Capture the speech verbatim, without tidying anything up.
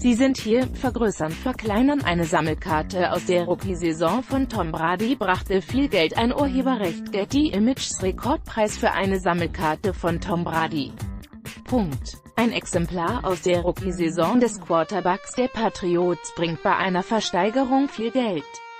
Sie sind hier, vergrößern, verkleinern. Eine Sammelkarte aus der Rookie-Saison von Tom Brady brachte viel Geld ein. Urheberrecht Getty Images. Rekordpreis für eine Sammelkarte von Tom Brady. Punkt. Ein Exemplar aus der Rookie-Saison des Quarterbacks der Patriots bringt bei einer Versteigerung viel Geld.